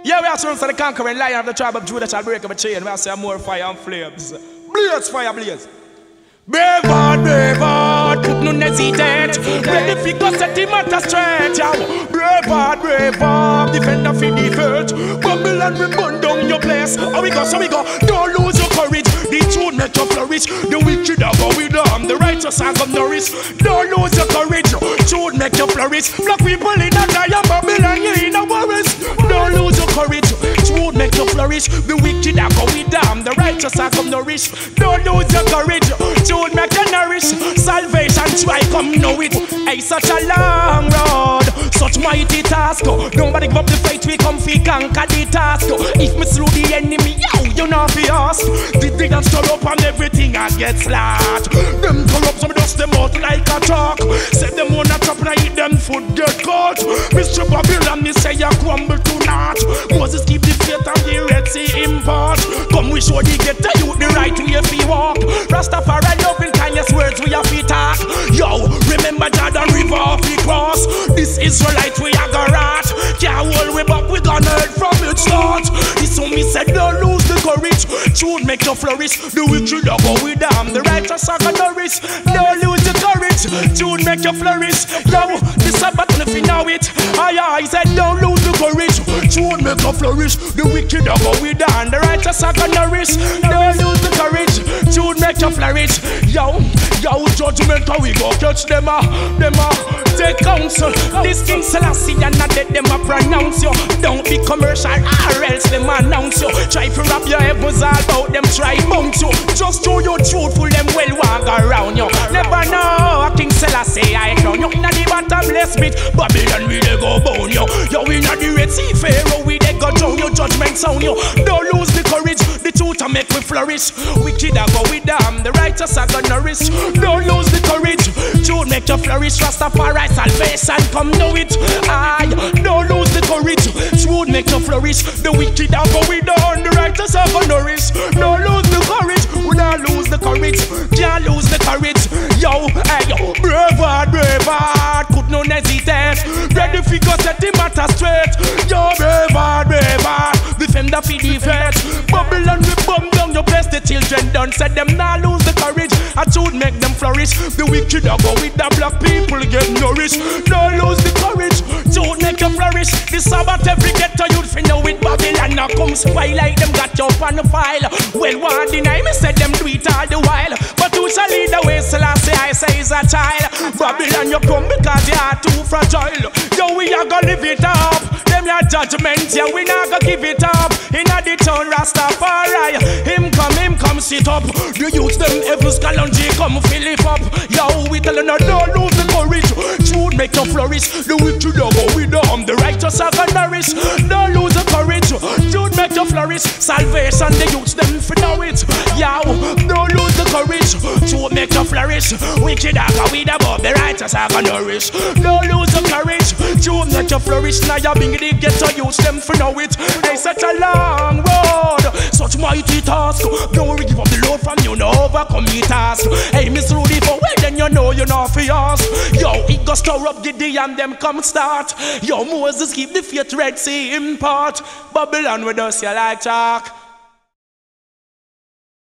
Yeah, we are sons of the conquering lion of the tribe of Judah shall break every chain. We are saying more fire and flames. Blaze, fire, blaze. Brave heart, put no hesitate. Ready fi go set the matter straight, yo. Brave heart, defender fi defeat. Babylon we burn down your place. How we go, so we go. Don't lose your courage. The truth make you flourish. The wicked are go with them. The righteous are come nourish. Don't lose your courage. Truth make you flourish. Black people in a Zion, Babylon you in a worries. Don't lose your courage. Truth make you flourish. The wicked are go with them. The righteous are come nourish. Don't lose your courage. Truth make you nourish. Salvation try come know it. Hey, such a long road, such mighty task. Nobody give up the fight. We come fi conquer the task. If me slew the enemy, you know fi us. The thing and stir up and everything and get slapped. Them corrupt, some dust them out like a truck. Set them on a top and I eat them food get caught. Mr. Babylon, me say you crumble to naught. Moses keep the faith and the Red Sea import. Come we show the get the youth the right way fi walk. Rastafari loving kindness words we have to talk. Yo, remember Jordan River off the cross. This Israelite we are gonna rat. Can't hold we back, we gonna hurt from its start. This one me said don't lose the courage. Truth make you flourish. The wicked are go with them. The righteous are gonna nourish. Don't lose the courage. Truth make you flourish. Yo, this Sabbath if you know it. I said don't lose the courage. Truth make you flourish. The wicked are go with them. The righteous are gonna nourish. Don't lose the courage. Truth make you flourish. Yo, judgment how we go catch them take counsel. This King Selassie and not let them pronounce you. Don't be commercial or else them announce you. Try to wrap your heavens all about them, try bounce you. Just show you truthful, them well walk around you. Never know King Selassie I crown you. Inna the bottomless pit, Babylon we dey go bone you. Yo inna the Red Sea Pharaoh we dey go drown you. Judgment sound you. Don't lose the courage. The truth a make we flourish. Wicked a go with them. The righteous a gonna nourish. Don't lose the courage. Truth make you flourish. Rastafari salvation come know it. I don't lose the courage. Truth make you flourish. The wicked are go with them. The righteous are gonna nourish. Don't lose the courage. We don't lose the courage. Can't lose the courage. Yo, hey yo, brave heart, could no hesitate. Ready fi go set the matter straight. Yo, brave heart, defend the fi defeat. Babylon we bomb down your place. The children done said them not lose the courage. I should make them flourish. The wicked are go with the black people get nourished. Don't lose the courage. Should make you flourish. The Sabbath every ghetto youth fi know it. Babylon now come spoil like them got you on the file. Well, one deny me said them do it all the while. But who shall lead the way? Selassie I say is a child. Babylon you come because you are too fragile. Yo we are gonna live it up. Them your judgment, yeah we not gonna give it up. Inna the town Rastafari, him come sit up. The youths them every scalongy come fill it up. Yo we tell you no don't lose the courage. Truth make you flourish. The wicked are go with them. The righteous are gonna nourish. Don't lose the courage. Truth make you flourish. Salvation the youths them fi know it. Yo don't lose the courage. Truth make you flourish. Wicked are go with them. The righteous are gonna nourish. Don't lose the courage. Truth make you flourish. Now you bring the ghetto youths them fi know it. It's such a long road, such mighty task. Don't worry, give up the load from you, no overcome the task. Hey, Miss Rudy, for well then you know you're not for yours. Yo, it go stir up Gideon, them come start. Yo, Moses keep the faith Red Sea import. Babylon with us, you like talk.